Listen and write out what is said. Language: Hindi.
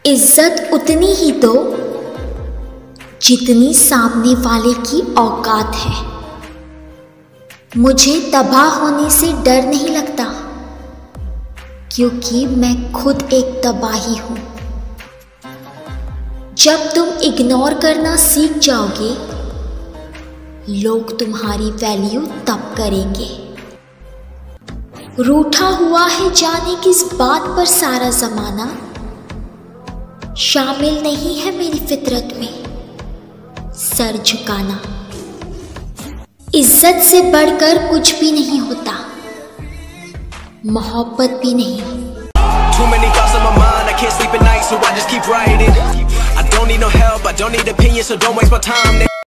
इज्जत उतनी ही दो जितनी सामने वाले की औकात है। मुझे तबाह होने से डर नहीं लगता, क्योंकि मैं खुद एक तबाही हूं। जब तुम इग्नोर करना सीख जाओगे, लोग तुम्हारी वैल्यू तब करेंगे। रूठा हुआ है जाने किस बात पर सारा जमाना, शामिल नहीं है मेरी फितरत में सर झुकाना। इज्जत से बढ़कर कुछ भी नहीं होता, मोहब्बत भी नहीं। Too many thoughts on my mind, I can't sleep at night, so I just keep writing. I don't need no help, I don't need opinions, so don't waste my time.